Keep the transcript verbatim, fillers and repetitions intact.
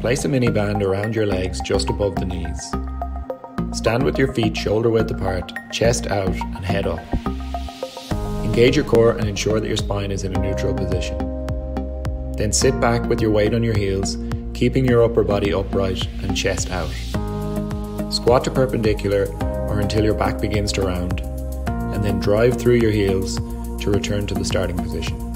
Place a mini band around your legs just above the knees. Stand with your feet shoulder width apart, chest out and head up. Engage your core and ensure that your spine is in a neutral position. Then sit back with your weight on your heels, keeping your upper body upright and chest out. Squat to perpendicular or until your back begins to round, and then drive through your heels to return to the starting position.